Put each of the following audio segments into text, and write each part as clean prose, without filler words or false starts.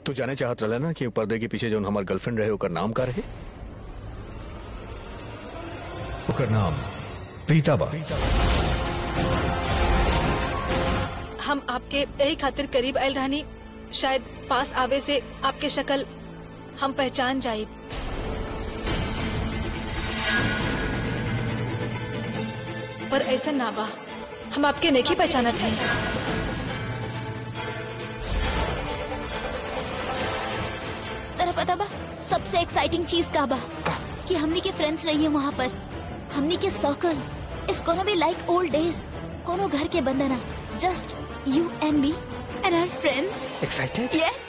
तू जाने चाहत रहा ना कि पर्दे के पीछे जो हमार गर्लफ्रेंड रहे ओकर नाम का रहे? ओकर नाम प्रीता बा। हम आपके यही खातिर करीब आयल रहनी, शायद पास आवे से आपके शक्ल हम पहचान जाए। पर ऐसा ना बा, हम आपके नहीं पहचानत है। तेरा पता बा सबसे एक्साइटिंग चीज का बा कि हमनी के फ्रेंड्स रही है वहाँ पर। हमनी के circle is gonna be like old days. कोनो घर के बंधना, just you and me and our friends. Excited? Yes.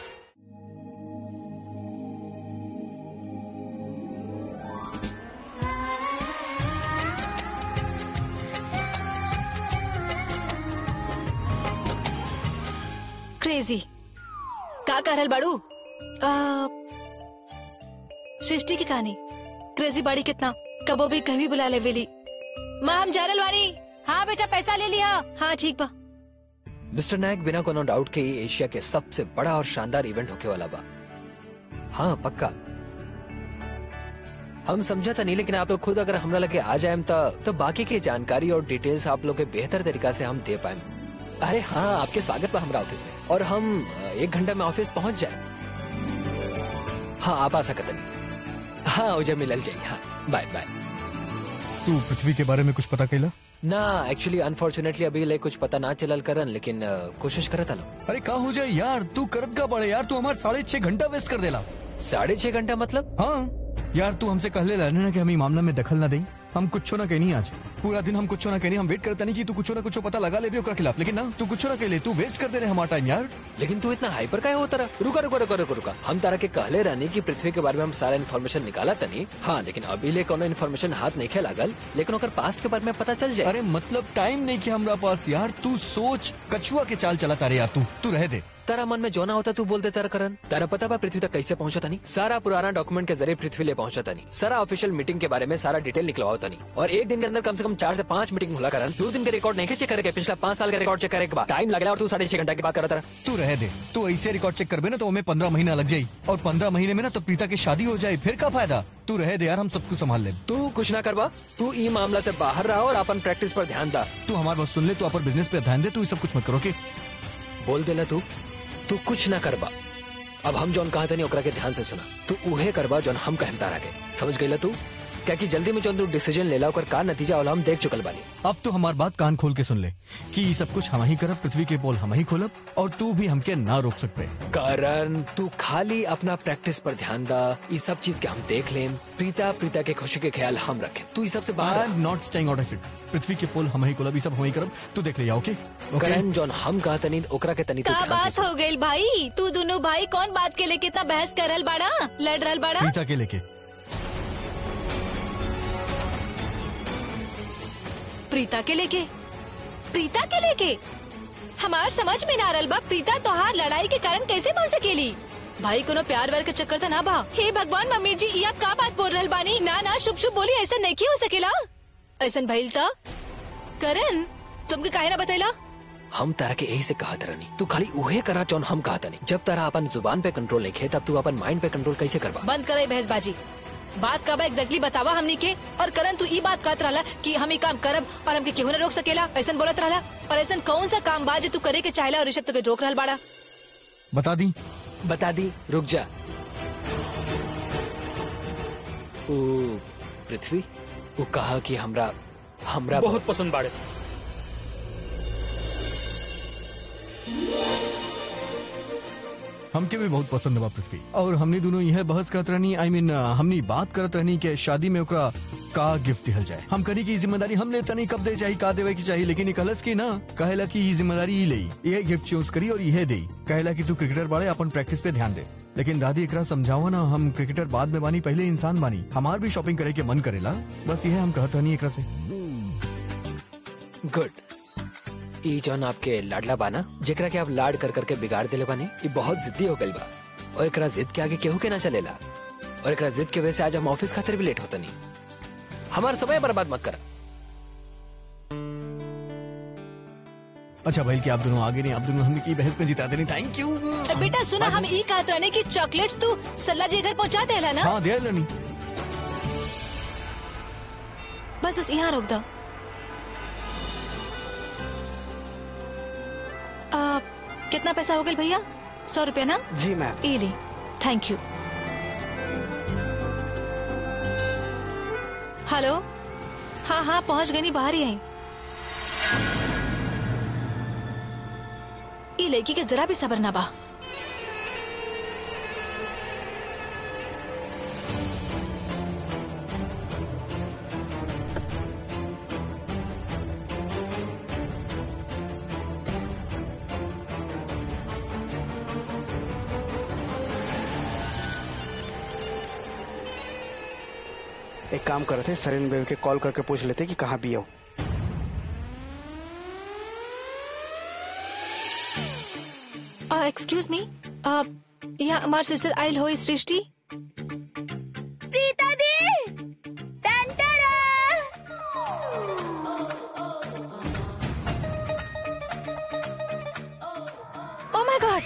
Crazy का करल बाड़ू? सृष्टि की कहानी क्रेजी बाड़ी कितना कबो भी कहीं भी बुला ले बेली। माँ हम जारल वाली। हाँ बेटा पैसा ले लिया। हाँ ठीक बा। मिस्टर नायक, बिना कोनो डाउट के ये एशिया के सबसे बड़ा और शानदार इवेंट होके वाला बा। हाँ पक्का हम समझा था नहीं, लेकिन आप लोग खुद अगर हमरा लगे आ जाए तो बाकी की जानकारी और डिटेल्स आप लोग के बेहतर तरीका से हम दे पाए। अरे हाँ, आपके स्वागत बा हमारा ऑफिस में और हम 1 घंटा में ऑफिस पहुंच जाए। हाँ आप आ सकते नहीं। हाँ उजे मिलल जाए। हाँ बाय बाय। तू पृथ्वी के बारे में कुछ पता कैला? ना एक्चुअली अनफॉर्चुनेटली अभी ले कुछ पता ना चलल करन, लेकिन कोशिश करत हलो। अरे का हो जाए यार, तू करत का बड़े यार, तू हमारे 6.5 घंटा वेस्ट कर देला। 6.5 घंटा मतलब? हाँ यार, तू हमसे कहले रहने ना कि हम ई मामला में दखल ना दें। हम कुछ ना कहनी, आज पूरा दिन हम कुछ ना कहनी। हम वेट करते नहीं कि तू कुछ ना कुछ पता लगा ले भी ओकरा खिलाफ, लेकिन ना तू कुछ ना कहले, तू वेस्ट कर दे रहे हमारा टाइम यार। लेकिन तू इतना हाइपर काहे हो तारा? रुका रुका रुका रुका रुका। हम तारा के कहले रहनी कि पृथ्वी के बारे में हम सारा इन्फॉर्मेशन निकाला तनी। हाँ लेकिन अभी ले कोनो इन्फॉर्मेशन हाथ नहीं खे लागल, लेकिन ओकर पास्ट के बारे में पता चल जाए। अरे मतलब टाइम नहीं कि हमरा पास यार। तू सोच, कछुआ के चाल चला तारे यार। तू रह दे। तारा मन में जो ना होता तू बोल देता करन। तारा पता बा पृथ्वी तक कैसे पहुंचा तनी? सारा पुराना डॉक्यूमेंट के जरिए पृथ्वी ले पहुंचा तनी। सारा ऑफिशियल मीटिंग के बारे में सारा डिटेल निकलवाओ तनी। और 1 दिन के अंदर कम से कम 4 से 5 मीटिंग होला करन। 2 दिन के रिकॉर्ड नहीं चेक करके पिछला 5 साल का रिकॉर्ड चेक करे के बाद टाइम लगेगा और तू 6.5 घंटा की बात करता रहा। तू रह दे। तू ऐसे रिकॉर्ड चेक करबे ना तो हमें 15 महीना लग जाये, और 15 महीने में ना तो प्रीता की शादी हो जाए, फिर का फायदा? तू रह दे यार, हम सब कुछ संभाल ले। तू कुछ ना करवा, तू ई मामला से बाहर रहा और अपन प्रैक्टिस पर ध्यान दा। तू हमारी बात सुन ले, तू अपन बिजनेस पे ध्यान दे। तू सब कुछ मत करो के बोल देला। तू कुछ ना करबा। अब हम जौन कहा नहीं ओकरा के ध्यान से सुना। तू उहे करबा जौन हम कहम तारा के। समझ गईला तू? क्या कि जल्दी में जौन तू डिसीजन लेला ओकर का नतीजा होला हम देख चुकल बानी। अब तो हमारी बात कान खोल के सुन ले कि ये सब कुछ हम ही करब, पृथ्वी के पोल हम ही खोलब, और तू भी हमके ना रोक सकते। करण तू खाली अपना प्रैक्टिस पर ध्यान दा। ये सब चीज के हम देख लें। प्रीता के खुशी के ख्याल हम रखें। तू ये सब से बाहर not staying out of it. Prithvi के पोल हम ही खोलब, ये सब हम ही करब। तू देख ले जाओ। ओके करण जौन हम कहते नहीं ओकरा के तनी का बात हो गई भाई? तू दोनों भाई कौन बात के लेके इतना बहस करल बाड़ा, लड़ रहल बाड़ा? प्रीता के लेके। प्रीता के लेके? प्रीता के लेके हमार समझ में ना रल बा। प्रीता तोहार लड़ाई के कारण कैसे बन सकेली? भाई कोनो प्यार वार के चक्कर था ना बा? हे भगवान मम्मी जी, ये आप का बात बोल रहल बानी? ना ना शुभ शुभ बोली, ऐसा नहीं हो सकेला। ऐसा भइल था करण, तुमके काहे ना बतैला? हम तारा के यही से कहा तरनी, तू खाली उहे करा जौन हम कहा नहीं। जब तारा अपन जुबान पे कंट्रोल नहीं खे, तब तू अपन माइंड पे कंट्रोल कैसे करवा? बंद करे बहसबाजी। बात का एग्जैक्टली बतावा हमनी के। और करण तू ई बात कहत रहला कि हम ई काम करब और हमके केहू न रोक सकेला, ऐसा बोलत रहला। और ऐसा कौन सा काम बा जो तू करे के चाहला और ऋषभ तुके रोक रहल बाड़ा? बता दी। रुक जा। ओ पृथ्वी वो कहा कि हमरा बहुत पसंद बाड़े। हमके भी बहुत पसंद बा पृथ्वी, और हमने दोनों यह बहस करत रहनी, हमनी बात करत रहनी कि शादी में ओकरा का गिफ्ट दिहल जाए। हम करी की जिम्मेदारी हम लेता नहीं, कब दे चाहिए, का देवे की चाहिए, लेकिन कहलस की ना, कहेला की ये जिम्मेदारी ही ले, ये गिफ्ट चूज करी और यह दे। कहेला की तू क्रिकेटर बाड़े, अपन प्रैक्टिस पे ध्यान दे। लेकिन दादी एकरा समझावा ना, हम क्रिकेटर बाद में बानी, पहले इंसान बानी। हमार भी शॉपिंग करे के मन करेला, बस यह हम कहत रहनी एकरा से। गुड। ई जौन आपके लाडला बाना, जेकरा के आप लाड कर करके बिगाड़ देले बानी, ये बहुत जिद्दी हो गई बा। और एकरा जिद के आगे केहू के ना चलेला। और एकरा जिद के वजह से आज हम ऑफिस खातिर भी लेट होता नहीं। हमारा समय बर्बाद मत करा। अच्छा भाई कि आप दोनों आगे नहीं, आप दोनों हमने की बहस में जिता देनी। थैंक यू बेटा सुना, हम ई कहत रहने की चॉकलेट्स तू सल्ला जी घर पहुँचा देला ना। हाँ दे नहीं। बस बस यहाँ रोक दो। कितना पैसा हो गया भैया? 100 रुपया ना? जी मैम। ये ली, थैंक यू। हेलो, हाँ हाँ पहुंच गई, नहीं बाहर ही आई। ये लड़की के जरा भी सब्र ना बा। एक काम कर रहे थे, सरीन बेबी के कॉल करके पूछ लेते कि कहाँ भी हो। एक्सक्यूज मी, यहाँ हमारे सिस्टर आइल हो सृष्टि। प्रीता दी, ओह माय गॉड,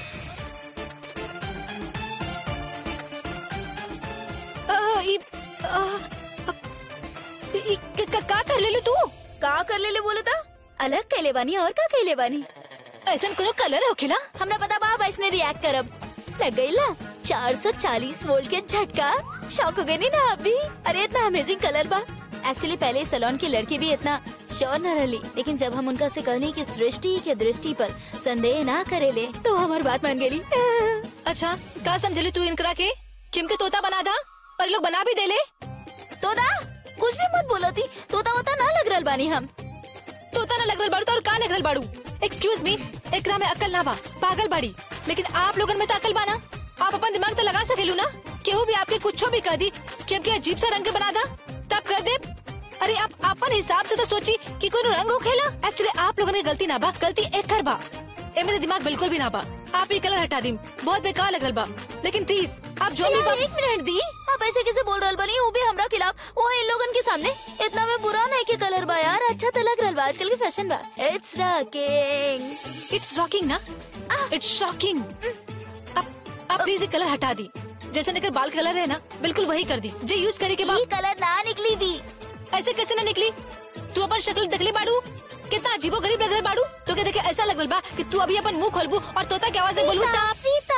का कर ले लो तू? का कर ले बोला था? अलग कहले बानी और का कहले बानी? ऐसा कोनो कलर होखेला? हमरा पता बा ऐसने रिएक्ट करब। लग गई ला 440 वोल्ट के झटका। शौक हो गई नी ना अभी? अरे इतना अमेजिंग कलर बा। एक्चुअली पहले सैलून की लड़की भी इतना श्योर न रही, लेकिन जब हम उनका से कहनी कि सृष्टि के दृष्टि पर संदेह ना करेले तो हमारी बात मान गई। अच्छा का समझली तू इनकरा के? किम के तोता बना था और लोग बना भी देले। तोता कुछ भी मत बोलो थी, तोता वोता ना लग रहल बानी हम। तोता ना लग रहल बाड़ू तो और का लग रहल बाड़ू? एक्सक्यूज मी, एकरा में अकल ना बा, पागल बाड़ी, लेकिन आप लोगन में तो अकल बा ना। आप अपन दिमाग तो लगा सकेलू ना। केहू भी आपके कुछ भी कर दी, जबकि अजीब सा रंग के बना था तब कर दे। अरे आप अपन हिसाब से तो सोची कि कोई रंग हो खेला। एक्चुअली आप लोगों ने गलती ना बा, गलती एक कर बा। ए मेरे दिमाग बिल्कुल भी ना बा। आप ये कलर हटा दी, बहुत बेकार लग रहा बा। लेकिन प्लीज आप जो भी एक मिनट दी, आप ऐसे कैसे बोल रहल बानी? वो भी हमरा खिलाफ, वो इन लोगन के सामने। इतना में बुरा नहीं के कलर बा यार, अच्छा तो लग रहल बा, आजकल के फैशन बा। It's rocking. इट्स रॉकिंग ना, इट्स शॉकिंग। आप प्लीज ये कलर हटा दी। जैसे निकर बाल का कलर है ना, बिल्कुल वही कर दी। जे यूज करे के बाद ये कलर ना निकली दी। ऐसे कैसे ना निकली? तू अपन शक्ल देखली बाड़ू, कितना अजीबो गरीब लग रहा बाड़ू। तो क्या देखे ऐसा लग रहा बा कि तू अभी अपन मुंह खोलबू और तोता की आवाज में बोलबू। प्रीता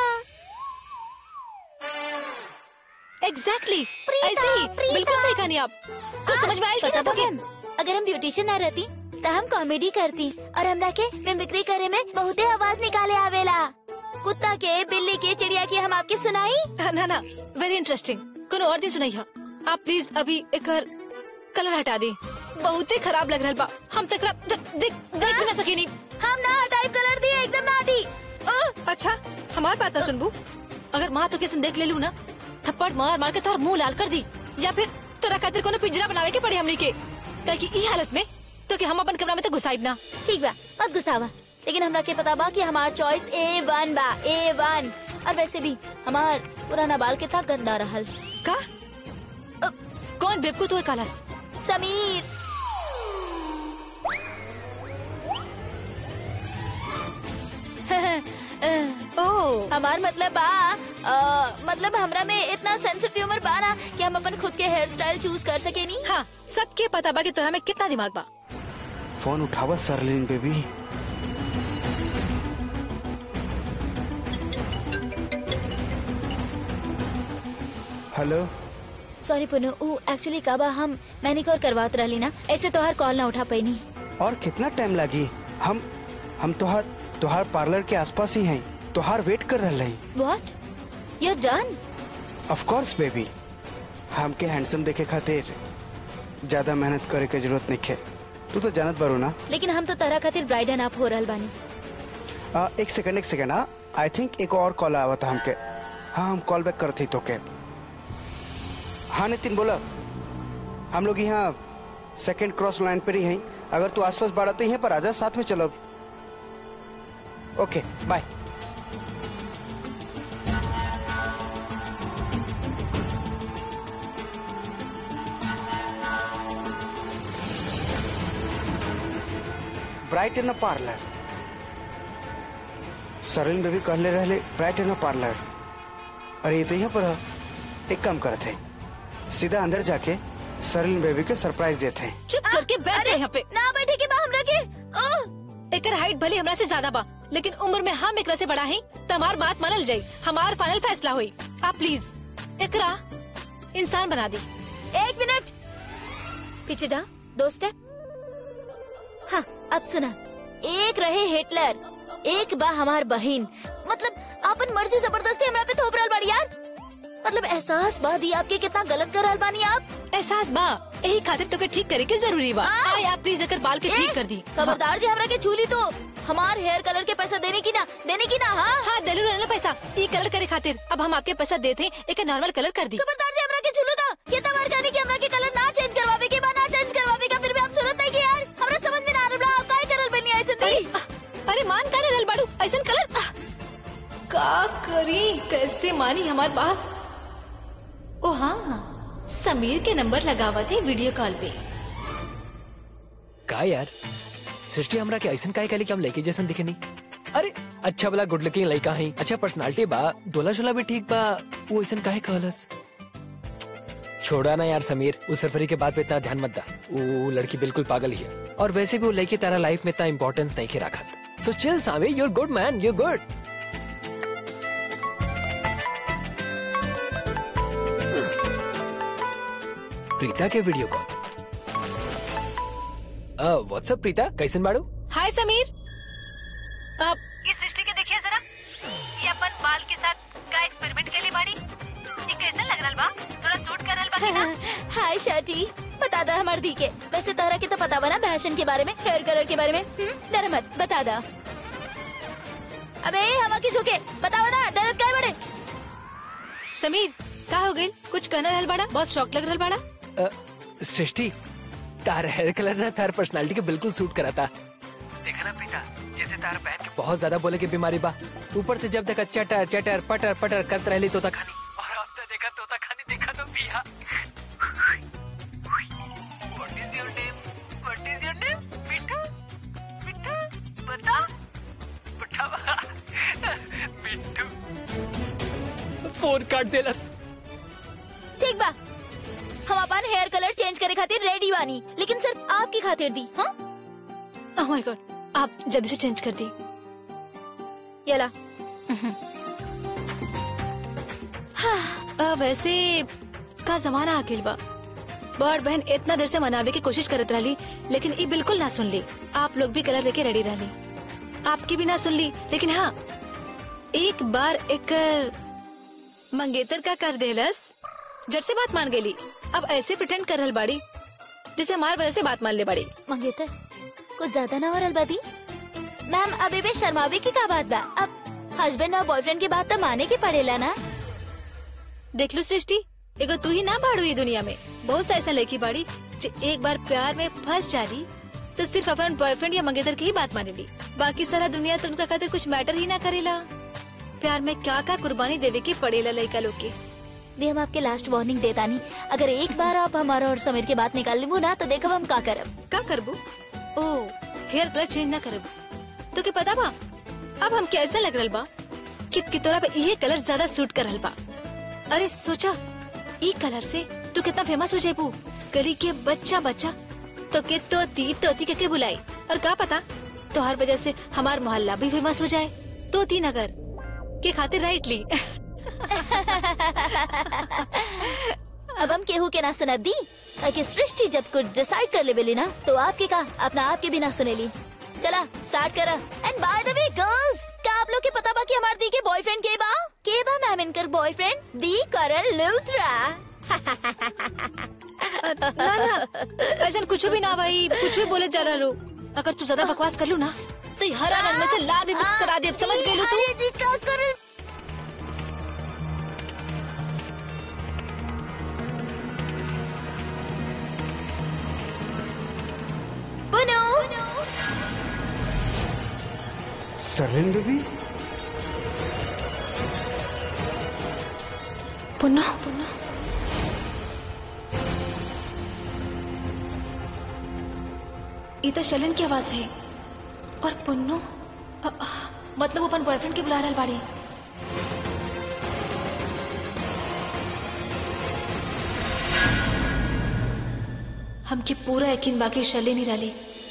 एग्जैक्टली ऐसे ही, बिल्कुल सही कहानी। आप कुछ समझ में आई कि ना? पता बा, अगर हम ब्यूटिशियन ना रहती तो हम कॉमेडी करती और हमरा के मिमिक्री करे में बहुते आवाज निकाले आवेला। कुत्ता के, बिल्ली के, चिड़िया के हम आपके सुनाई। ना ना, वेरी इंटरेस्टिंग। कोनो और दी सुनाई है। आप प्लीज अभी एक कलर हटा दे, बहुत ही खराब लग रहा बा। हम तक देख भी ना सके नहीं। हम ना टाइप कलर दिए, एकदम ना हटी। अच्छा हमारी बात ना सुनबू? अगर माँ तो किसी देख ले लू ना, थप्पड़ मार मार के तोहर मुंह लाल कर दी, या फिर तोरा खातिर कोनो पिंजरा बनावे के पड़ी हमनी के, ताकि ई हालत में तो कि हम अपन कमरा में तो घुसाइब ना। ठीक बा, मत गुस्सावा, लेकिन हमरा के पता बा कि हमार चॉइस A1 बा, A1। और वैसे भी हमार पुराना बाल कितना गंदा रहल। का? कौन बेवकूफ हुए कालस? समीर। ओह हमार मतलब बा, मतलब हमरा में इतना सेंस ऑफ ह्यूमर बा ना कि हम अपन खुद के हेयर स्टाइल चूज कर सके नी। हाँ, सबके पता बा कि तोरा में कितना दिमाग बा। फोन उठावा Sarleen baby. Hello. Sorry Punu, actually काबा हम मैनिक्योर करवात रहली ना, ऐसे तोहार कॉल ना उठा पैनी। और कितना टाइम लगी? हम तोहार पार्लर के आसपास ही हैं, तोहार वेट कर रहे हैं। What? You are done? Of course baby, हमके हैंडसम देखे खातिर ज्यादा मेहनत करे के जरूरत नहीं है। तू तो जानत बारू ना। लेकिन हम तो तरह खातिर ब्राइडन अप हो रहल बानी। एक सेकंड। आई थिंक एक और कॉल आवा था हमके। हाँ हम कॉल बैक करते तो के। हाँ नितिन बोला, हम लोग यहाँ सेकंड क्रॉस लाइन पर ही हैं। अगर तू आसपास बाढ़ते ही है पर आजा, साथ में चलो। Okay bye. Bright in parlour, Sarleen baby कहले रहले ब्राइट एंड पार्लर। अरे ये तो यहाँ पर है। एक काम करते हैं, सीधा अंदर जाके सरलिन बेबी के सरप्राइज देते हैं। चुप करके बैठ जा यहाँ पे। ना बैठे के बा हमरा के। एकर हाइट भले हमरा से ज्यादा बा, लेकिन उम्र में हम एकरा से बड़ा है। तमार बात मानल जाई, हमार फाइनल फैसला हुई। आप प्लीज एकरा इंसान बना दी। 1 मिनट पीछे जा, 2 स्टेप। हाँ अब सुना, एक रहे हिटलर, एक बा हमार बहन। मतलब आपन मर्जी जबरदस्ती हमरा पे थोप रहल बाड़ी यार। मतलब एहसास बा दी आपके कितना गलत कर रहल बानी आप। एहसास बा, यही खातिर तो के ठीक करे के जरूरी बा। आए आप प्लीज एकर बाल के ठीक कर दी। खबरदार जी हमरा के छूली तो हमार हेयर कलर के पैसा देने की ना। हाँ हाँ दिलू रहना पैसा ई कलर करे खातिर। अब हम आपके पैसा देते हैं, एक नॉर्मल कलर कर दी। खबरदार जी हमरा के छूलो तो ये तमार कहने की हमरा के कलर ना चेंज करवावे के बा, ना चेंज करवावे का। फिर भी आप सुनत नहीं कि यार हमरा समझ में ना आ रहा आप काहे करल बनी ऐसे दी। अरे मान करे रहल बाड़ू ऐसन कलर का करी, कैसे मानी हमार बात। ओ हाँ, समीर के नंबर लगावत है वीडियो कॉल पे। का यार सृष्टि हमरा के ऐसन काहे कहली कि हम लड़के जैसन दिखे नहीं। अरे अच्छा भला गुड लुकिंग लड़का है, अच्छा पर्सनालिटी बा, डोला शोला भी ठीक बा, वो ऐसन काहे कहलस। छोड़ा ना यार समीर, उस सरफरी के बात पे इतना ध्यान मत दा। वो लड़की बिल्कुल पागल ही है, और वैसे भी वो लड़की तारा लाइफ में इतना इम्पोर्टेंस नहीं के रखा। सो चिल सामी, you're good man, you're good। Preeta के वीडियो कॉल। व्हाट्सएप प्रीता, कैसन बाड़ू? हाय समीर, अब ये सृष्टि के देखिए जरा, ये अपन बाल के साथ का एक्सपेरिमेंट के लिए बाड़ी। ये कैसा लग रहा बा? थोड़ा सूट कर रहल बा कि ना? हाय शाटी, बता दा हमार दी के। वैसे तोहरा के तो पता बा ना फैशन के बारे में, हेयर कलर के बारे में। डर मत, बता दा। अबे हवा की झोंके, बताओ ना, डरत काहे बड़े? समीर का हो गई? कुछ कहना रहल बाड़ा? बहुत शौक लग रहल बाड़ा। सृष्टि तार हेयर कलर ना तार पर्सनालिटी के बिल्कुल सूट करा था। देखा ना प्रीता, जैसे तार बहन के बहुत ज्यादा बोले की बीमारी बा, ऊपर से जब तक चटर चटर पटर पटर करते रहली तोता खानी, और अब तो देखा तोता खानी देखा तो पिया। What is your name? What is your name? मिठू, मिठू, बता, बता, मिठू। फोन काट देलस। ठीक बा, हम अपन हेयर कलर चेंज करे खातिर रेडी बानी, लेकिन सिर्फ आपकी खातिर दी। हाँ ओह माय गॉड, आप जल्दी से चेंज कर दी। यला। वैसे का जमाना आखिर बा, बड़ बहन इतना देर से मनावे की कोशिश करत रही, लेकिन ये बिल्कुल ना सुन ली। आप लोग भी कलर लेके रेडी रही, आपकी भी ना सुन ली। लेकिन हाँ, एक बार एक मंगेतर का कर देलस, जट से बात मान गेली। अब ऐसे प्रिटेंड कर रहल बाड़ी जैसे हमार वजह से बात मान ले बाड़ी। मंगेतर कुछ ज्यादा ना हो रहल बादी। मैम अभी भी शर्मावे की का बात बा? अब हस्बैंड और बॉयफ्रेंड की बात तो माने की पड़ेला ना। देख लो सृष्टि, एगो तू ही ना बाड़ू ये दुनिया में, बहुत सा ऐसा लड़की बाड़ी जो एक बार प्यार में फंस जाली तो सिर्फ अपन बॉयफ्रेंड या मंगेतर की ही बात मानेली। बाकी सारा दुनिया तो उनका खातिर कुछ मैटर ही ना करेला। प्यार में क्या क्या कुर्बानी देवे की पड़ेला लड़का लोग के। दे हम आपके लास्ट वार्निंग देता नहीं, अगर एक बार आप हमारा और समीर की बात निकाल लेबू ना तो देखो हम का करब। का करबू? ओ हेयर कलर चेंज ना करबू तो क्या पता बा अब हम कैसा लग रहल बा कि तोरा पे ये कलर ज्यादा सूट कर रहल बा। अरे सोचा, ई कलर से तू कितना फेमस हो जाएबू। गली के बच्चा बच्चा तो के तोती तोती के बुलाई, और का पता तो हर वजह से हमार मोहल्ला भी फेमस हो जाए। तोती नगर के खातिर राइट ली। अब हम केहू के ना सुनब दी, ताकि सृष्टि जब कुछ डिसाइड कर लेवेली ना तो आपके का अपना आपके भी ना सुनेली। चला स्टार्ट करा। And by the way girls, क्या आप लोग के पता बा कि हमार दी के बॉयफ्रेंड के बा मैम इनकर बॉयफ्रेंड दी करल लूथरा। ना ऐसा कुछ भी ना भाई, कुछ भी बोले जा रहा लो। अगर तू ज्यादा बकवास कर लू ना तो हरा रंग में से लाल भी मिक्स करा दे। समझ गई तू? सरलिन बेबी, पुन्ना ये तो शलन की आवाज रही। और पुन्नो मतलब वो अपन बॉयफ्रेंड के बुला रहल बाड़ी। हमके पूरा यकीन बाकी शले नहीं डाली।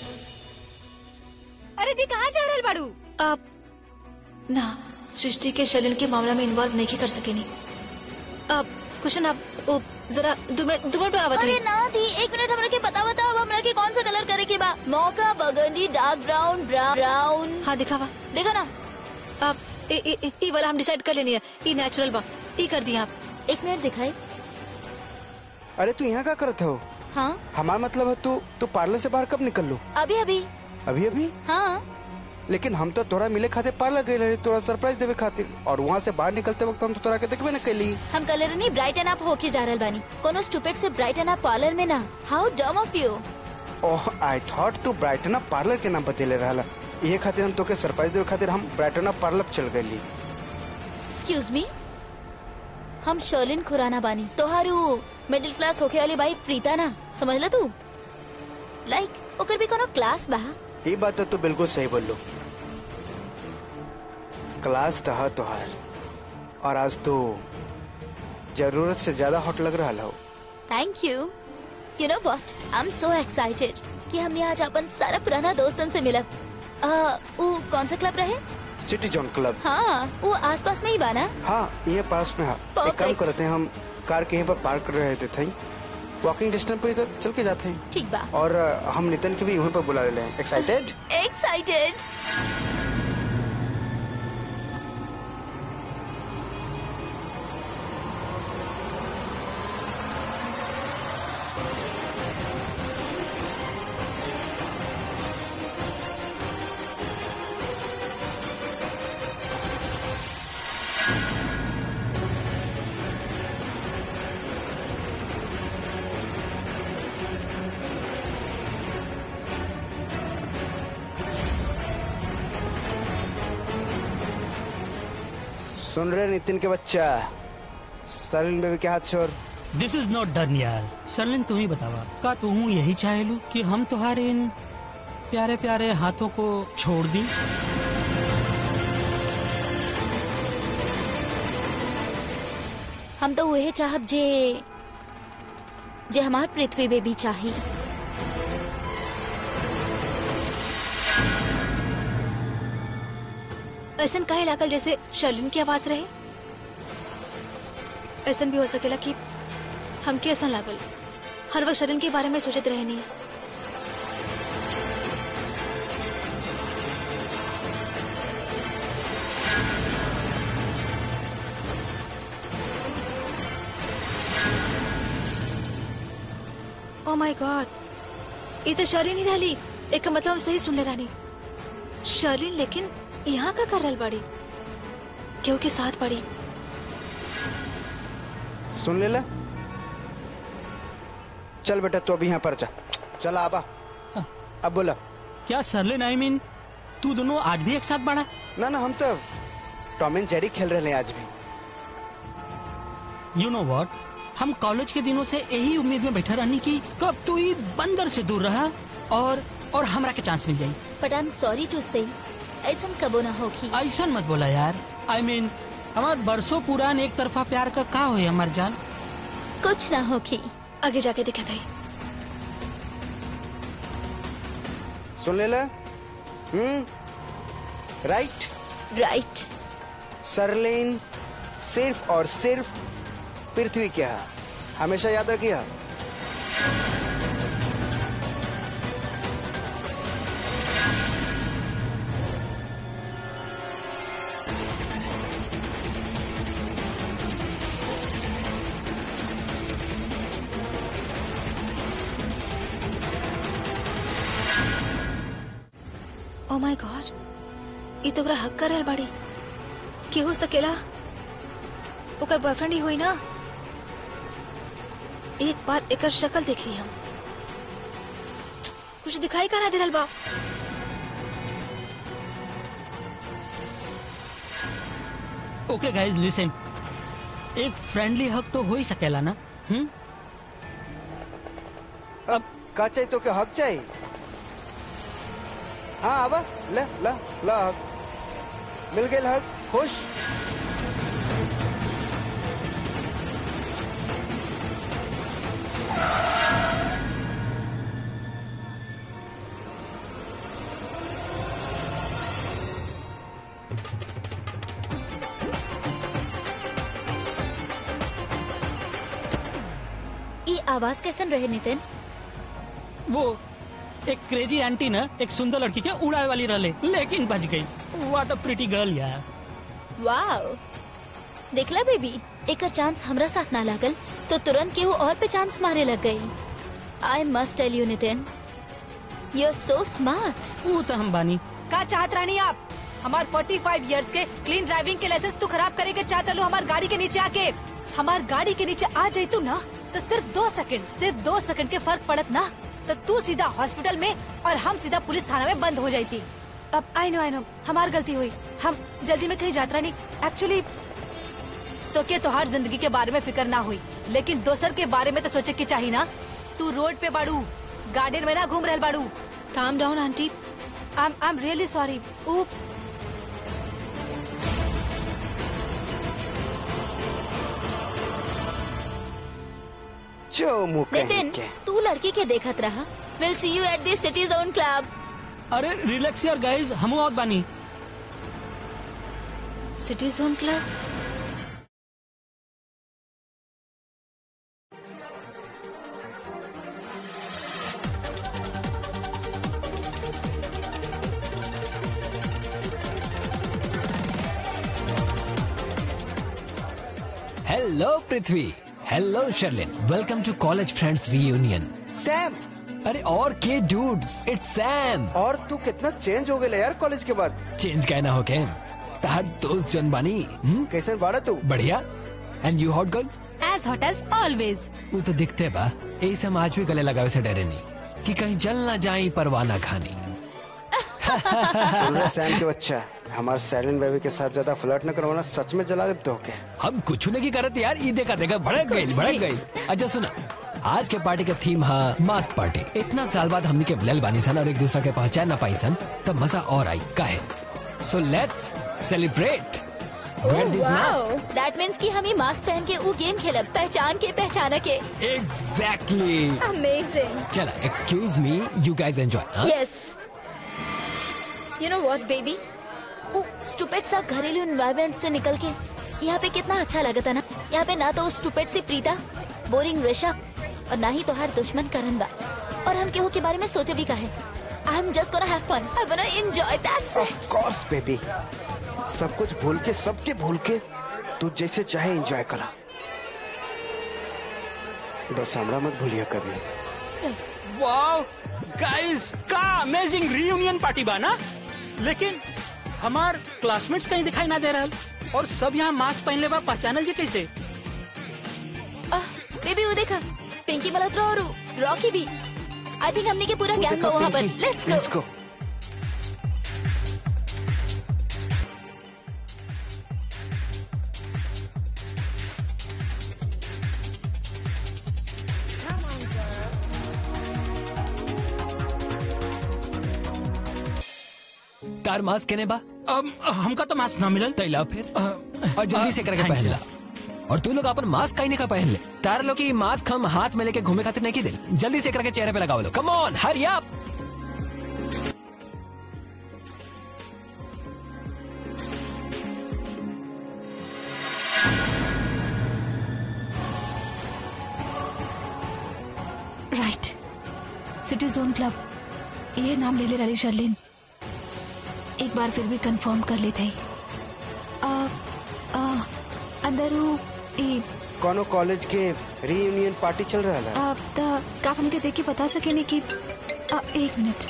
अरे दी कहाँ जा रहल बाड़ू? आप ना सृष्टि के शलन के मामला में इन्वॉल्व नहीं कर सके नहीं। अब कुशन आप ओ, जरा 2 मिनट पे आवत अरे है। ना दी, 1 मिनट हमरा के बताओ अब हमरा के कौन सा कलर करे के बा? मौका बर्गंडी, डार्क ब्राउन, ब्राउन। हाँ दिखावा, देखा ना। आप ई वाला हम डिसाइड कर लेनी है। ई नेचुरल बा, ई कर दिया आप। 1 मिनट दिखाई। अरे तू यहाँ क्या करत हो? हाँ हमारा मतलब है तू पार्लर से बाहर कब निकल लू? अभी अभी। अभी अभी? हाँ लेकिन हम तो तोरा मिले खातिर पार्लर गए रहे, तोरा सरप्राइज देवे खातिर, और वहाँ से बाहर निकलते वक्त हम तो तोरा के देखबे न कैली। हम कलर नहीं ब्राइटन अप होके जा रहल बानी। कोनो स्टूपिड से ब्राइटन अप पार्लर में ना। हाउ डम of you. Oh I thought तू ब्राइटन अप पार्लर के नाम बतेले रहला। ये खातिर हम तोके सरप्राइज देवे खातिर हम ब्राइटन अप पार्लर चल गईली। एक्सक्यूज मी, हम शर्लिन खुराना बानी। तोहारू मिडिल क्लास होके वाली बाई प्रीता ना, समझ ल तू। लाइक ओकर भी कोनो क्लास बा। ये बात तो तू बिल्कुल सही बोल लो। क्लास तहा तोहार, और आज तो जरूरत से ज्यादा हॉट लग रहा हो। Thank you. You know what, I am so excited कि हमने आज अपन सारा पुराना दोस्तन से मिलब। वो कौन सा क्लब रहे? City zone club. हाँ वो आसपास में ही बा ना? हाँ ये पास में है। एक Perfect. काम करते हैं, हम कार कहीं पर पार्क कर रहे थे, वॉकिंग डिस्टेंस पर इधर चल के जाते हैं। ठीक बा। और हम नितिन के भी वहीं पर बुला ले हैं। एक्साइटेड? एक्साइटेड। सुन रहे नितिन के बच्चा, सलीम बेबी के हाथ छोड़। दिस इज नॉट डन यार। शर्लिन तुम ही बतावा, का तू यही चाहेलू कि हम तुम्हारे इन प्यारे प्यारे हाथों को छोड़ दी? हम तो वही चाहब जे हमार पृथ्वी बेबी चाही। ऐसा कहे लागल जैसे शर्लिन की आवाज रहे। ऐसा भी हो सकेला कि हमके ऐसा लागल हर वक्त शर्लिन के बारे में सोचते रहे नहीं। ओह माय गॉड, ये तो शर्लिन ही रही। एक मतलब हम सही सुन ले रानी। शर्लिन लेकिन यहाँ का कर रहा बड़ी क्यों के साथ पड़ी? सुन ले ला। चल बेटा तू अभी यहाँ पर जा। चल आबा। अब बोला। क्या शर्लिन, आई मीन तू दोनों आज भी एक साथ बढ़ा? ना ना, हम तो टॉम एंड जेरी खेल रहे हैं आज भी। यू नो व्हाट, हम कॉलेज के दिनों से यही उम्मीद में बैठा रहनी कि कब तू ही बंदर से दूर रहा और हमरा के चांस मिल जाई। But I am sorry to say, ऐसा कबो ना होगी। ऐसा मत बोला यार। आई मीन हमार बरसों पुरान एक तरफा प्यार का हो है हमार जान। कुछ ना होगी। आगे जाके दिखा था। सुन ले ला। Right right. सरलिन सिर्फ और सिर्फ पृथ्वी क्या है, हमेशा याद रखिए। ओह माय गॉड, ये तो ओकरा हक कर रहल बाड़ी। के हो सकेला ओकर बॉयफ्रेंड ही हुई ना। एक बार एकर शक्ल देख ली हम। कुछ दिखाई करा दे रहल बा। ओके गाइस लिसन, एक फ्रेंडली हक तो हो ही सकेला ना? अब का चाहिए तो क्या हक चाहिए? हाँ आबा ले ला ला हक। मिल गए हक खुश। ये आवाज कैसन रहे नितिन? वो एक क्रेजी आंटी ना एक सुंदर लड़की के उड़ाए वाली रले, लेकिन बच गई। व्हाट अ प्रिटी गर्ल यार। वाओ, देखला बेबी, एक चांस हमरा साथ ना लागल तो तुरंत केहू और पे चांस मारे लग गई। I must tell you Nitin, you are so smart. वो तो हम बानी। का चाहत रानी आप? हमार 45 इयर्स के क्लीन ड्राइविंग के लाइसेंस तू खराब करे के चाहत लो हमार गाड़ी के नीचे आके। हमार गाड़ी के नीचे आ जाई तू ना तो सिर्फ 2 सेकंड के फर्क पड़त ना तो तू सीधा हॉस्पिटल में और हम सीधा पुलिस थाना में बंद हो जाती। अब आई नो हमार गलती हुई, हम जल्दी में कहीं यात्रा नहीं। एक्चुअली तो के तोहार जिंदगी के बारे में फिक्र ना हुई, लेकिन दोसर के बारे में तो सोचे के चाहिए ना। तू रोड पे बाड़ू, गार्डन में ना घूम रहल बाड़ू। Calm down aunty, I am really sorry. जो मुँह कहीं नितिन, के। तू लड़की के देखत रहा। Will see you at the city zone club. अरे रिलैक्स यार गाइस, हम आउट बानी। City zone club. Hello Prithvi, hello Sharlin, welcome to college friends reunion. Sam, अरे और के डूड्स, इट्स सैम। और तू कितना चेंज हो गया यार कॉलेज के बाद। चेंज कहना हो के तार दोस्त जन बानी। कैसे बाड़ा तू? बढ़िया। And you hot girl? As hot as always. वो तो दिखते बा, यही से हम आज भी गले लगावे से डरे नहीं कि कहीं जल ना जाए परवाना खानी। सुन रहे सैम के बच्चा, हमारे साइलेंट बेबी के साथ ज्यादा फ्लर्ट न करवाना, सच में जला दे तो के। हम कुछ नहीं करते यार, ये देखा भड़क गई। अच्छा सुना, आज के पार्टी का थीम है मास्क पार्टी। इतना साल बाद हमनी के मिलल बानी सन और एक दूसरे के पहचान न पाई सन, तब मजा और आई काहे। So let's celebrate. Wear this mask. That means कि हम ही मास्क पहन के वो गेम खेलब, पहचान के पहचाना के। एग्जैक्टली। अमेजिंग। चला, excuse me, you guys enjoy. Yes. You know what baby, वो स्टूपिड सा घरेलू एनवायरनमेंट से निकल के यहाँ पे कितना अच्छा लगा था ना। यहाँ पे ना तो स्टूपिड सी प्रीता, बोरिंग ऋषभ और ना ही तो हर दुश्मन करण बा। और हम केहू के बारे में सोचे भी काहे। I am just gonna have fun, I wanna enjoy, that's it. Of course baby, सब कुछ भूल के, सबके भूल के तू जैसे चाहे एंजॉय करा, बस हमरा मत भूलिया कभी। वाओ गाइस, का अमेजिंग रियूनियन पार्टी बा ना। लेकिन हमार क्लासमेट्स कहीं दिखाई ना दे रहा और सब यहाँ मास्क पहनले बा, पहचानल जी कैसे? बेबी वो देखा, पिंकी मल्होत्रा और रॉकी भी। आई थिंक हमने के पूरा गैंग को वहाँ पर। Let's go. तार मास्क केने बा? हमका तो मास्क ना मिलल। तैला फिर और जल्दी से करके पहन ला। और तू लोग अपन मास्क कहीं का पहन ले। तार लोग की मास्क हम हाथ में लेके घूमे खातिर नहीं की दिल, जल्दी से करके चेहरे पे लगाओ लो। Come on, hurry up. Right, city zone club, ये नाम ले ले रही शर्लिन। एक बार फिर भी कंफर्म कर ली थी। अंदर कोनो कॉलेज के रीयूनियन पार्टी चल रहा है। का हमके देख के बता सके नहीं कि एक मिनट।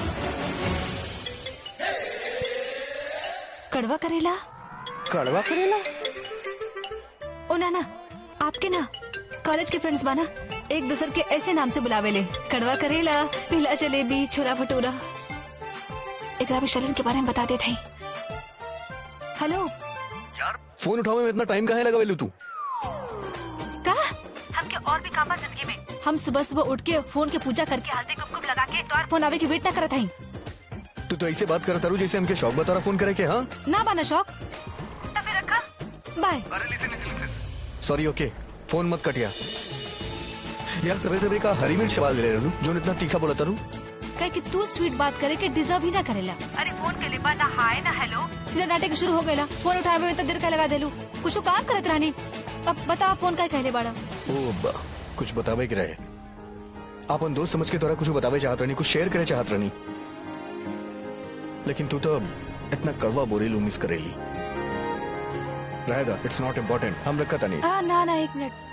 कड़वा करेला। कड़वा करेला? ओ ना, आपके ना कॉलेज के फ्रेंड्स बाना एक दूसरे के ऐसे नाम से बुलावे ले। कड़वा करेला, पीला जलेबी, छोला भटूरा। एक रात शर्लिन के बारे में बता देते। हेलो यार, फोन उठावे में इतना टाइम काहे लगावेलू तू? का हमके और भी काम बा जिंदगी में। हम सुबह सुबह उठ के फोन के पूजा करके हल्दी कुमकुम लगा के तोर फोन आवे की वेट ना करत हई। तू तो ऐसे बात करता रू जैसे हमके शौक बता रहा फोन करे के। हाँ ना बना शौक तो फिर रखा बाय। सॉरी ओके, फोन मत कटिया यार। सवेरे सवेरे का हरी मिर्च सवाल ले रहा जो इतना तीखा बोला तारू। कहे कि तू स्वीट बात करे के डिजर्व ही ना करेला। अरे फोन के लिए ना हाय ना हेलो, सीधा डांटे के शुरू हो गया। फोन उठाए में इतना देर का लगा देलू, कुछ काम करत रानी। अब बता फोन का कहले बाड़ा। ओ बा, कुछ बतावे के रहे आपन दोस्त समझ के तोरा कुछ बतावे चाहत रहनी, कुछ शेयर करे चाहत रहनी, लेकिन तू तो इतना कड़वा बोलेलू मिस करेली। रहेगा, इट्स नॉट इम्पोर्टेंट, हम रखा था नहीं। ना ना एक minute.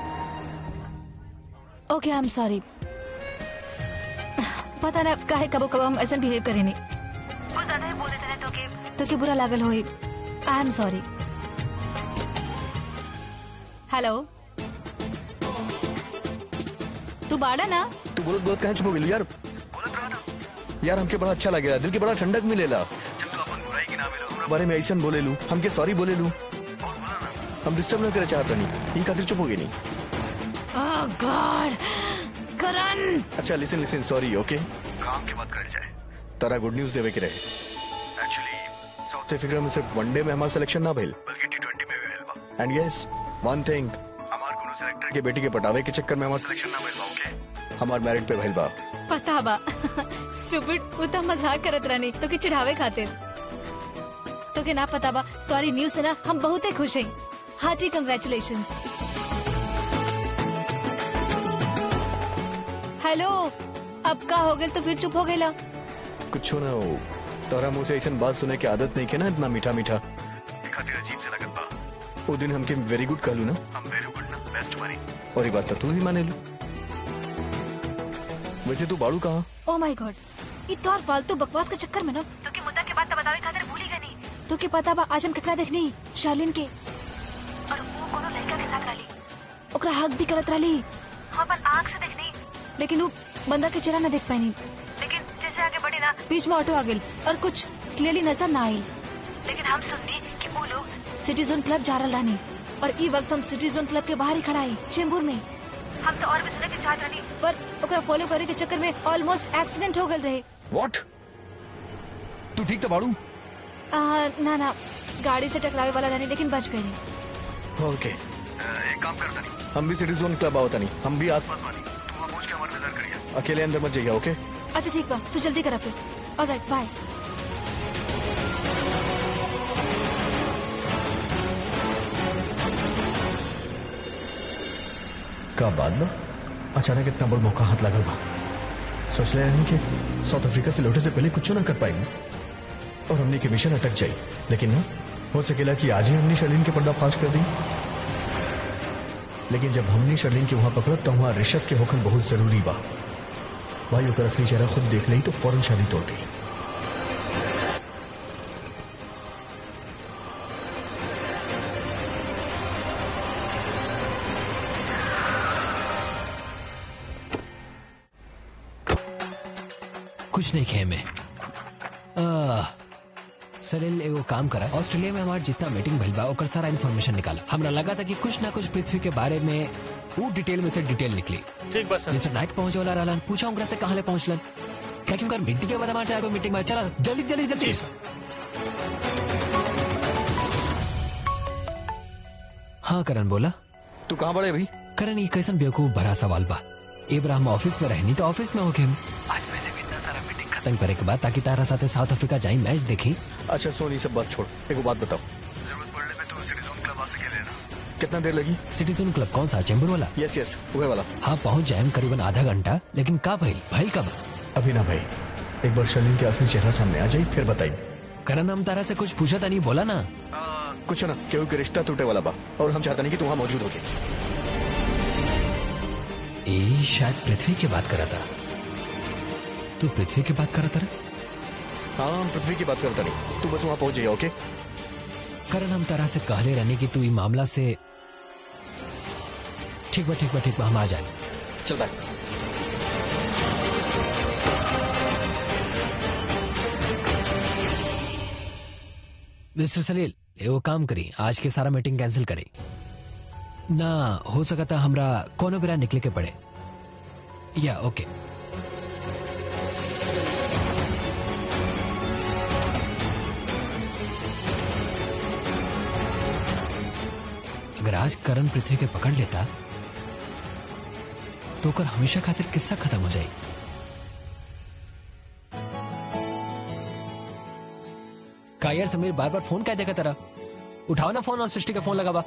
Okay I am sorry. पता ना काहे कबो कबो हम ऐसा बिहेव करे नहीं, बहुत ज्यादा ही बोल देते हैं तो के बुरा लागल होई। आई एम सॉरी। हेलो तू बाड़ा ना? तू बोलत बोलत कहाँ चुप हो गेलू यार? यार हमके बड़ा अच्छा लगेला, दिल के बड़ा ठंडक मिलेला जब तू अपन बुराई के नाम बारे में ऐसा बोलेलू, हमके सॉरी बोलेलू। हम डिस्टर्ब न करे चाहत नहीं, ये खातिर चुप हो गई नहीं। ओह गॉड करण। अच्छा लिसन लिसन, सॉरी ओके। काम की बात कर जाए, तारा गुड न्यूज देवे के रहे। एक्चुअली साउथ अफ्रीका में सिर्फ वनडे में हमारा सिलेक्शन ना भइल, बल्कि T20 में भी भइल बा। एंड यस वन थिंग, हमार कोनो सेलेक्टर के बेटी के पटावे के चक्कर में हमारा सिलेक्शन ना भइल बा। ओके, हमार मैरिट पे भइल बा। पता बा स्टूपिड, उ त मजाक करत रहनी तो के चिढ़ावे खातिर। तो के ना पता बा तुम्हारी न्यूज से ना हम बहुत ही खुश हैं। हाँ जी कंग्रेचुलेशंस। हेलो अब का हो गया तो फिर चुप हो गया? कुछ ना हो, तोरा मुंह से ऐसा बात सुने की आदत नहीं के ना, इतना मीठा मीठा खातिर अजीब से लगत बा। वो दिन हमके वेरी गुड कहलू ना, हम वेरी गुड ना बेस्ट मानी, और ये बात तो तू भी माने लू। वैसे तू बाड़ू कहाँ? ओह माय गॉड, ये तो और फालतू बकवास के चक्कर में ना तो के मुद्दा के बात तो बतावे खातिर भूल ही गई नहीं। तो के पता बा आज हम केकरा देखनी? शार्लिन के, और वो कोनो लड़का के साथ रही, ओकरा हक भी करत रही। हां पर आंख से देखनी, लेकिन वो बंदा के चेहरा न देख पानी। लेकिन जैसे आगे बढ़ी ना बीच में ऑटो आ गई और कुछ क्लियरली नजर ना आई। लेकिन हम सुननी कि वो लोग सिटीजन क्लब जा रहा रानी, और ई वक्त हम सिटीजन क्लब के बाहर ही खड़ा ही चेंबूर में। हम तो और भी सुने के चाहत रानी, पर ओकरा फॉलो करे के चक्कर में ऑलमोस्ट एक्सीडेंट हो गल रहे। व्हाट? तू ठीक तो बाड़ू? ना ना गाड़ी से टकरावे वाला रानी, लेकिन बच गई। ओके एक काम करता नहीं, हम भी सिटीजन क्लब आवता नहीं, हम भी आसपास बानी, तू वहां पहुंच के हमारा इंतजार करिए, अकेले अंदर मत जाइए। ओके अच्छा ठीक बा, तू जल्दी करा फिर। Alright bye. का बात बा? अचानक इतना बड़ा मौका हाथ लगा बा। सोच ले नहीं कि साउथ अफ्रीका से लौटे से पहले कुछ ना कर पाएंगे और हमने की मिशन अटक जाई, लेकिन ना हो सकेला कि आज ही हमने शर्लिन के पर्दाफाश कर दी। लेकिन जब हमने शर्लिन के वहां पकड़ा तो वहां ऋषभ के होकर बहुत जरूरी बा। भाई होकर असली चेहरा खुद देख ली तो फौरन शादी तोड़ दी। कुछ नहीं खे में सलील एगो काम करा, ऑस्ट्रेलिया में हमार जितना मीटिंग भइल बा ओकर सारा इन्फॉर्मेशन निकाला। हमरा लगा था कि कुछ ना कुछ पृथ्वी के बारे में वो डिटेल में से डिटेल निकली। ठीक बस मिस्टर नाइक पहुंचे वाला रहलन, पूछा उनका से कहाँ ले पहुंचलन, क्या क्योंकि मीटिंग के बाद हमारे चाहे मीटिंग में चला जल्दी जल्दी जल्दी। हाँ करण बोला। तू कहाँ बड़े भाई? करण ये कैसन बेवकूफ भरा सवाल बा। एबरा हम ऑफिस में रहनी तो ऑफिस में होके हम आज वैसे भी इतना सारा मीटिंग खत्म करे के बाद ताकि तारा साथे साउथ अफ्रीका जाई मैच देखी। अच्छा सोनी सब बात छोड़, एक बात बताओ, जरूरत पड़ने पे तो सिटीजन क्लब आ सके लेना। कितना देर लगी? सिटीजन क्लब कौन सा, चेंबूर वाला? यस यस वही वाला। हाँ पहुंच जाए करीबन आधा घंटा, लेकिन का भइल कब? अभी ना भाई, एक बार शर्लिन के असली चेहरा सामने आ जाए फिर बताइए। करण हम तारा से कुछ पूछा था नहीं, बोला ना कुछ ना, क्यों कि रिश्ता टूटे वाला बा और हम चाहता नहीं कि तू वहां मौजूद होके। ए शायद पृथ्वी की बात करा था। तू पृथ्वी की बात करा था? हाँ पृथ्वी की बात करता नहीं, तू बस वहां पहुंच जाइए। ओके करण हम तरह से कहले रहने की तू ये मामला से ठीक बा हम आ जाए। चल बाय। मिस्टर सलील एगो काम करी, आज के सारा मीटिंग कैंसिल करी ना, हो सका था हमरा कोनो बेरा निकले के पड़े। या ओके अगर आज करण पृथ्वी के पकड़ लेता तो कर हमेशा खातिर किस्सा खत्म हो जाए। का यार समीर बार बार फोन क्या देखा तेरा? उठाओ ना फोन और सृष्टि का फोन लगावा।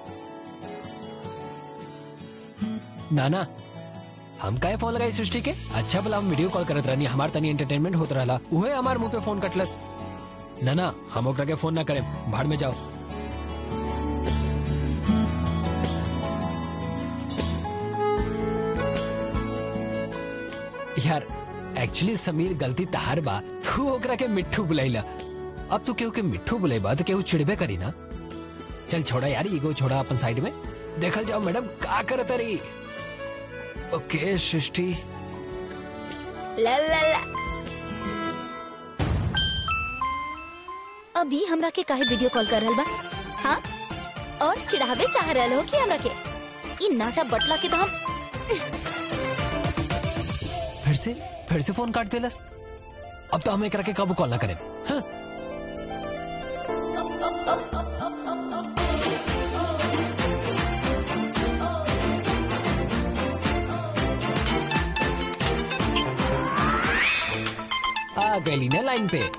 ना हम काहे फोन लगाई सृष्टि के? अच्छा भला हम वीडियो कॉल करत रहनी, हमार तनी एंटरटेनमेंट होत रहला, उहे हमार मुंह पे फोन कटलस। ना हम ओकरा के फोन ना करें, भाड़ में जाओ। यार एक्चुअली समीर गलती तहार बा, तू ओकरा के मिट्ठू बुलाइला। अब तू केहू के मिट्ठू बुलाइबा तो केहू चिड़बे करी ना। चल छोड़ा यार, ईगो छोड़ा अपन साइड में, देखल जाओ मैडम का करत रही। ओके सृष्टि। ला ला ला। अभी हमरा के काहे वीडियो कॉल कर रहल बा? हाँ, और चिढ़ावे चाह रहल हो कि हमरा के? इ नाटा बटला के तो हम फिर से फोन काट देलस। अब तो हम एकरा के कब कॉल ना करें। हाँ? आ गई ना लाइन पे।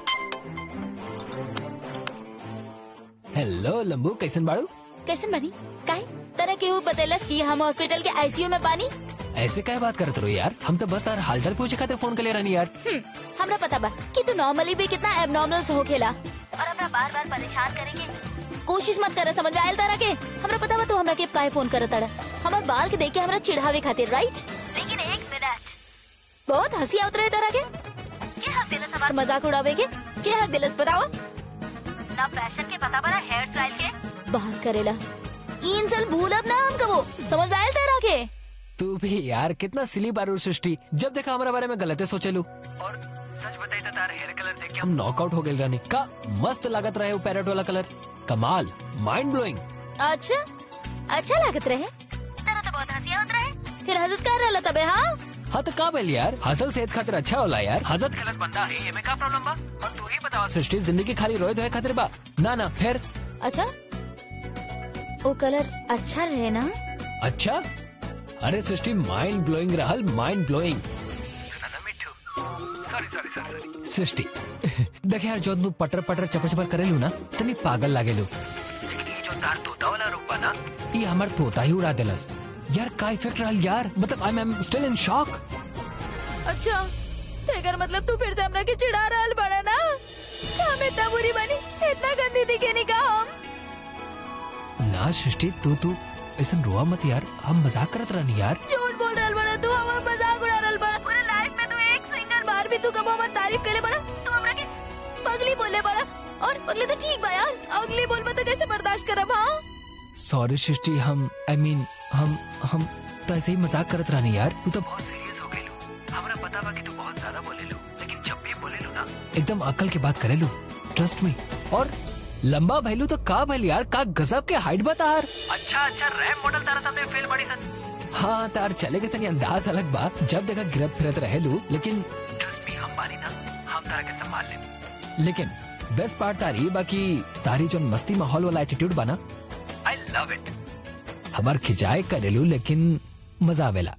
हेलो लंबू, कैसन बाड़ू? कैसन बनी? काहे तरह केहू बतेलस कि हम हॉस्पिटल के आईसीयू में पानी? ऐसे क्या बात करत रहो यार, हम तो बस तार हालचाल पूछे खातिर फोन कर ले रहनी यार। हमरा पता बा कि तू नॉर्मली भी कितना एबनॉर्मल होखेला और हमरा बार बार परेशान करेंगे। कोशिश मत कर, समझ में आयल तारा के? हमरा पता बा तू हमरा के काहे फोन करत तारा, हमार बाल के देख के हमरा चिढ़ावे खातिर, राइट? लेकिन एक मिनट, बहुत हंसी आवत रहे तारा के। हक दिलस हमार मजाक उड़ावे के हक दिलस बताओ ना? फैशन के पता बना, हेयर स्टाइल के बात करेला। इन साल भूलब ना हम कबो, समझ में आयल तेरा के? तू भी यार कितना सिली बारू सृष्टि, जब देखा हमारे बारे में गलत सोचेलू। और सच बताई तो तार हेयर कलर देख के हम नॉकआउट हो गए रहने का। मस्त लागत रहे वो पैरेट वाला कलर, कमाल, माइंड ब्लोइंग। अच्छा लागत रहे तेरा तो बहुत हंसी आवत रहे, फिर हंसत कर रहला तबे? हाँ तो का बोल यार, हसल सेहत खातिर अच्छा होला यार, हजत गलत बंदा है, ये में का प्रॉब्लम बा? और तू ही बताओ सृष्टि, जिंदगी खाली रोए धोए खातिर बा ना फिर? अच्छा वो कलर अच्छा रहे ना? अच्छा, अरे सृष्टि माइंड ब्लोइंग रहल, माइंड ब्लोइंग। सॉरी सृष्टि। देख यार, जो तू पटर चपर करेलू ना, तनी पागल लागेलू, लेकिन ये जो तार तोता वाला रूप बा ना, ये हमार तोता ही उड़ा देलस यार। का इफेक्ट रहल यार, मतलब I am still in shock. अच्छा अगर मतलब तू फिर से हमरा के चिढ़ा रहल बड़ा ना? हम इतना बुरी बनी, इतना गंदी दिखे नहीं का हम? ना सृष्टि, तू ऐसा रोआ मत यार, हम मजाक करत रहनी यार। झूठ बोल रहल बड़ा तू, हमार मजाक उड़ा रहल बड़ा। पूरे लाइफ में तू एक सिंगल बार भी तू कबो हमार तारीफ करे बड़ा? तू हमरा के पगली बोले बड़ा, और पगली तो ठीक बा यार, अगली बोल मत कैसे बर्दाश्त करब? हाँ सॉरी सृष्टि, हम हम तो ऐसे ही मजाक करत रहनी यार। तू तो बहुत सीरियस हो गईलू, हमरा पता बा कि तू बहुत ज्यादा बोलेलू, लेकिन जब भी बोलेलू ना एकदम अकल के बात करेलू, ट्रस्ट मी। और लंबा भैलू तो का भैल यार, का गजब के हाइट बतार। अच्छा रैम मॉडल तारा सामने फेल बड़ी सन। हाँ तार चले के तनी अंदाज अलग बा, जब देखा गिरत फिरत रहेलू, लेकिन ट्रस्ट मी, हम बानी ना, हम तारा के संभाल ले। लेकिन बेस्ट पार्ट तारी बाकी तारी जो मस्ती माहौल वाला एटीट्यूड बना, आई लव इट। हमार खिंचाए करेलू लेकिन मजा आवेला।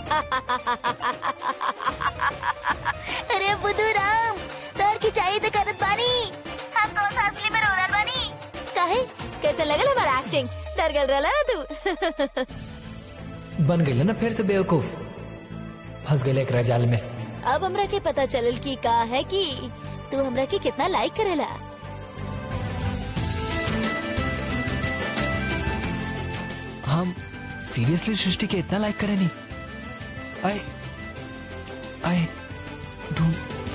अरे बुद्धू राम, तार खिंचाई तो करत बानी, हम तो असली में रोरल बानी। काहे कैसे लगल हमारा एक्टिंग? डर गल रहला ना तू? बन गई ना फिर से बेवकूफ, फंस गए एक जाल में। अब हमरा के पता चलल की का है कि तू हमरा के कितना लाइक करेला। हम सीरियसली सृष्टि के इतना लाइक करे नहीं। I do.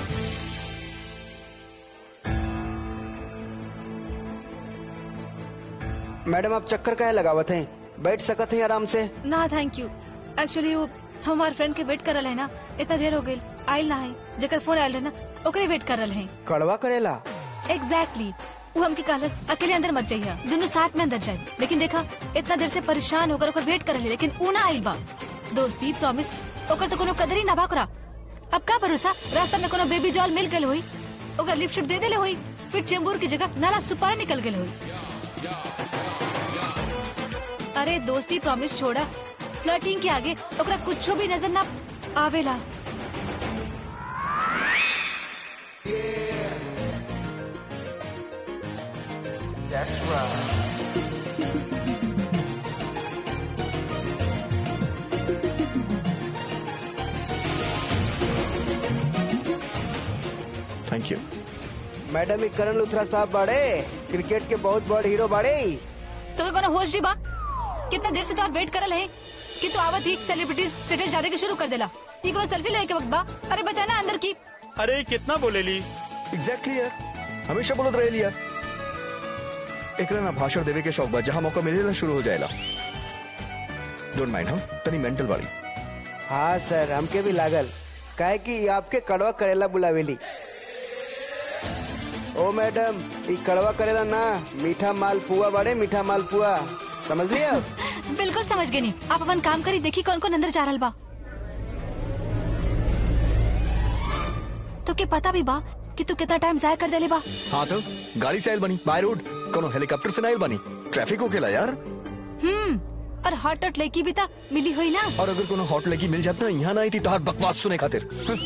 मैडम आप चक्कर काहे लगावत हैं? बैठ सकत हैं आराम से? ना थैंक यू, एक्चुअली वो हमारे फ्रेंड के वेट करल है ना, इतना देर हो गई आयल ना है, जेकर फोन आयल है ना ओकरे वेट करल है। कड़वा करेला? एग्जैक्टली, वो हमके कहलस अकेले अंदर मत जाइए, दोनों साथ में अंदर जाए। लेकिन देखा इतना देर से परेशान होकर ओकर वेट करल है, लेकिन ऊ ना आइल बा। दोस्ती प्रॉमिस ओकर तो कोनो कदर ही ना बाकरा। अब का भरोसा, रास्ता में कोनो बेबी डॉल मिल गल हुई, ओकर लिफ्ट शिफ्ट दे देले हुई, फिर चेंबूर की जगह नाला सुपारा निकल गल हुई। अरे दोस्ती प्रॉमिस छोड़ा, फ्लर्टिंग के आगे ओकरा कुछ भी नजर ना आवेला। Thank you. मैडम ही करण लुथरा साहब बाड़े, क्रिकेट के बहुत बड़ हीरो बाड़े। तो कोनो होश जी बा? कितना देर से तो वेट करल है कि तू आवत ही सेलिब्रिटी स्टेटस जाने के शुरू कर देला। ये कोनो सेल्फी लेके वक्त बा? अरे बता ना अंदर की। अरे कितना बोलेली? एग्जैक्टली यार, हमेशा बोलत रहेली यार। एकरा ना भाषण देवे के शौक बा, जहाँ मौका मिलेला शुरू हो जाएला। डोंट माइंड, हम तनी मेंटल वाली। हाँ सर, हमके भी लागल, काहे कि आपके कड़वा करेला बुलावेली। ओ मैडम, ई कड़वा करेला ना, मीठा मालपुआ बाड़े, मीठा मालपुआ, समझ लिया? बिल्कुल समझ गई नहीं। आप अपन काम करी, देखी कौन कौन अंदर जा रहा बा। तो के पता भी बा कि तू कितना टाइम जाया कर देले बा? हाँ तो गाड़ी से आयल बनी, बाय रोड, कोनो हेलीकॉप्टर से ना आयल बनी। ट्रैफिक होकेला यार। और हॉट हॉट लेकी भी ता मिली हुई ना। और अगर कोनो हॉट लगी मिल जात ना, यहाँ ना आई थी तो हर बकवास सुने खातिर।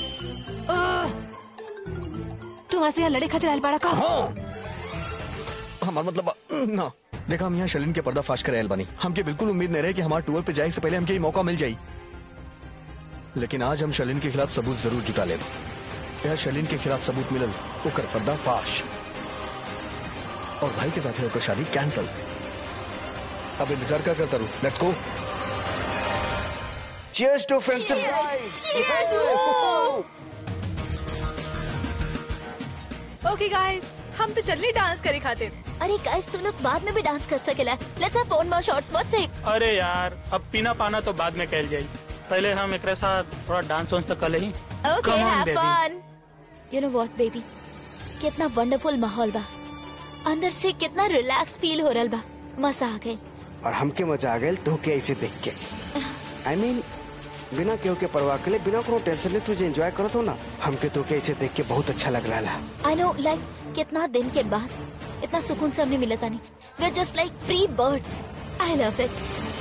तू हमारे से यहाँ लड़े खातिर आयल बाड़ा का? हाँ, हमारा मतलब ना। देखा, हम यहाँ शलीन के पर्दा फाश कर आयल बनी। हमके बिल्कुल उम्मीद नहीं रहे कि हमारे टूर पे जाए से पहले हमके ये मौका मिल जाये, लेकिन आज हम शलीन के खिलाफ सबूत जरूर जुटा ले। यह शलीन के खिलाफ सबूत मिलल, ओकर पर्दा फाश, और भाई के साथ होकर शादी कैंसल। अब इंतजार क्या करता रू? Let's go. Cheers to friendship, guys. Okay guys, हम तो चलनी डांस करे खातिर। अरे गाइस, तुम लोग बाद में भी डांस कर सकेला। Let's have four more shots, what's say? अरे यार, अब पीना पाना तो बाद में कहल जाई, पहले हम एक साथ थोड़ा डांस वांस तो कर ही। Okay, have fun. You know what baby, कितना वंडरफुल माहौल बा, अंदर से कितना रिलैक्स फील हो रहा बा, मजा आ गई। और हमके मजा आ गया तो के ऐसे देख के। I mean, बिना केहू के परवाह के लिए, बिना कोनो टेंशन ले तुझे एंजॉय करत हो ना, हमके तो के ऐसे देख के बहुत अच्छा लग रहा है। आई नो, लाइक कितना दिन के बाद इतना सुकून से हमने मिला था नहीं। We are just like free birds. I love it.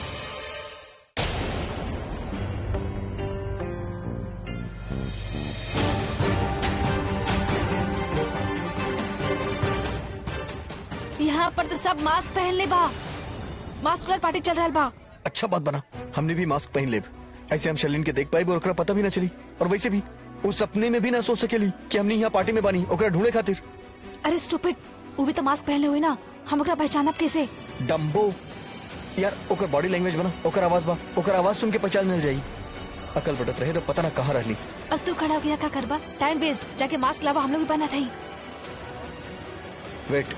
यहाँ पर तो सब मास्क पहन ले बा, मास्क कलर पार्टी चल रहा बा। अच्छा बात बना, हमने भी मास्क पहन ले, ऐसे हम शलीन के देख पाए और ओकरा पता भी ना चली। और वैसे भी उस सपने में भी ना सोच सकेली कि हमने यहाँ पार्टी में बानी ओकरा ढूंढे खातिर। अरे स्टूपिड, वो भी तो मास्क पहने हुए ना, हम ओकरा पहचानब कैसे? डम्बो यार, ओकर बॉडी लैंग्वेज बना, ओकर आवाज बा, ओकर आवाज सुन के पहचान मिल जाई। अकल बटत रहे तो पता ना कहाँ रहली। और तू खड़ा हो गया क्या करबा? टाइम वेस्ट, जाके मास्क लावा, हम लोग भी बना था। वेट,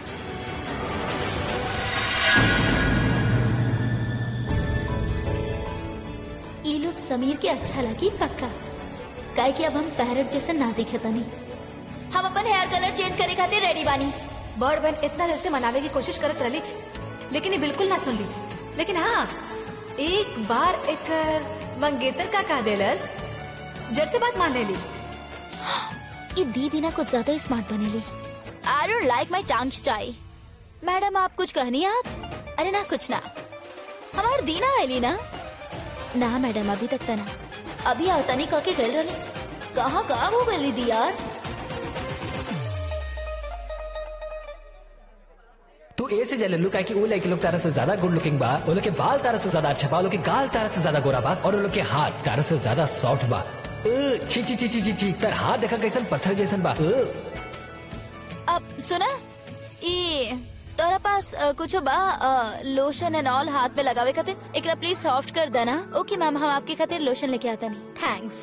ये लोग समीर के अच्छा लगी पक्का, काहे कि अब हम पैरट जैसे ना दिखे तनी। हम अपन हेयर कलर चेंज करे खातिर रेडी बानी। बर्ड बन इतना देर से मनावे की कोशिश करत रही, लेकिन ये बिल्कुल ना सुन ली। लेकिन हाँ, एक बार एक मंगेतर का कह देलस, जड़ से बात मान ले ली। ये दी भी ना कुछ ज्यादा ही स्मार्ट बनेली। I don't like my tongue style. Madam आप कुछ कहनी है आप? अरे ना कुछ ना, हमार दी ना आईली ना। ना मैडम अभी तक तो ना, अभी आवता नहीं कह के गल रही। कहाँ वो गली दी यार? तू ए से जले लुक, कि वो लड़के लोग तारा से ज्यादा गुड लुकिंग बा, वो लोग के बाल तारा से ज्यादा अच्छा बा, वो लोग के गाल तारा से ज्यादा गोरा बा, और वो लोग के हाथ तारा से ज्यादा सॉफ्ट बा। छी छी छी छी छी, तार हाथ देखा कैसन पत्थर जैसन बा। अब सुना, ये तोरा पास कुछ बा लोशन एंड ऑल हाथ में लगावे खातिर? एकरा प्लीज सॉफ्ट कर देना। ओके मैम, हम आपके खातिर लोशन लेके आता नहीं। थैंक्स।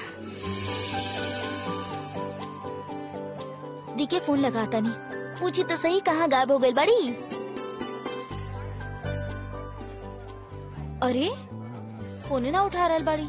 दी के फोन लगाता नहीं, पूछी तो सही कहाँ गायब हो गई बड़ी? अरे फोन ना उठा रहा बड़ी।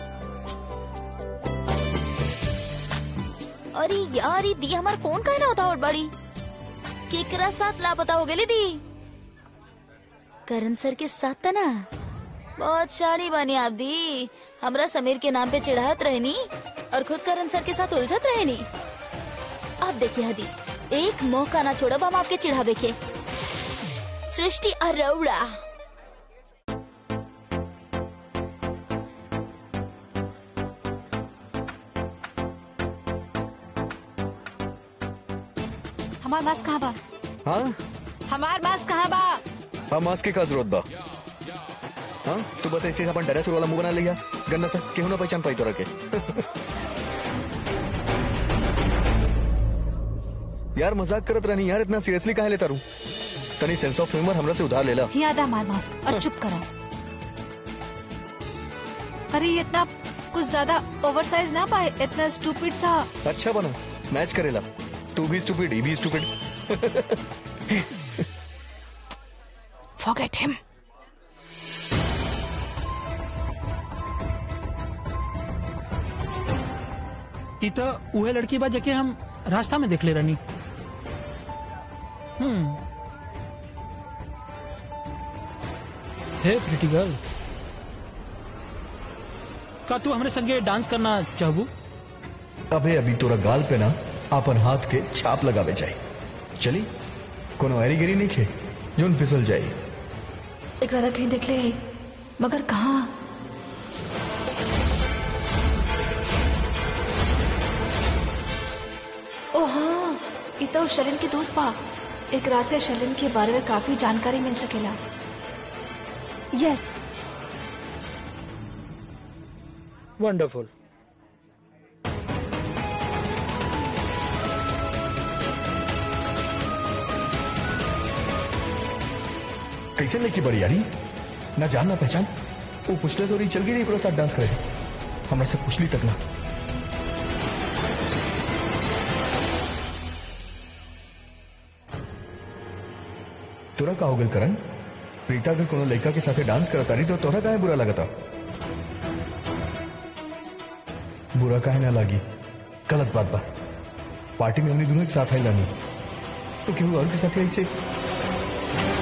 अरे यार, ये दी हमारा फोन कहाँ ना उठा बड़ी? केकरा साथ लापता हो गई दी? करण सर के साथ था ना। बहुत शाड़ी बनी आप दी, हमरा समीर के नाम पे चिढ़ात रहनी और खुद करण सर के साथ उलझत रहनी। आप देखिए हदी, एक मौका ना छोड़ब हम आपके चिढ़ावे के। सृष्टि अरोड़ा। हमार मास्क कहाँ बा? हाँ हमार मास्क कहाँ बा? हाँ मास्क के का जरूरत बा? हाँ तू बस ऐसे अपन डायनासोर वाला मुंह बना लिया गन्ना सा केहू ना पहचान पाई तोरा के। यार मजाक करत रहनी यार, इतना सीरियसली काहे लेता रू? तनी सेंस ऑफ ह्यूमर हमरा से उधार लेला। याद आ हमार मास्क और चुप करो। अरे ये इतना कुछ ज्यादा ओवरसाइज ना पाए, इतना स्टूपिड सा। अच्छा बना मैच करेला, तू भी स्टूपिड ही भी स्टूपिड। फॉरगेट हिम। ई तो उहे लड़की बा जके हम रास्ता में देख ले रहनी। हे प्रिटी गर्ल, का तू हमरे संगे डांस करना चाहबू? अबे अभी तोरा गाल पे ना अपन हाथ के छाप लगावे जाए। चली कोनो ऐरी गिरी नहीं खे जोन फिसल जाए। एक राधा कहीं देख ले मगर कहाँ? ओ हाँ, ये तो शलिन के दोस्त बा। एक रात से शलिन के बारे में काफी जानकारी मिल सकेला। Yes wonderful. कैसे लेके बड़ी यारी ना जान ना पहचान, वो पुछले सोरी चल गई थी साथ डांस करे, हमरा से पुछली तक ना। तोरा का हो गल करण? प्रीता अगर कोनो लड़का के साथे डांस करता रही तो तोरा काहे बुरा लगता? बुरा काहे ना लागी? गलत बात बा। पार्टी में हमने दोनों एक साथ आई लानी तो क्यों और के साथ ऐसे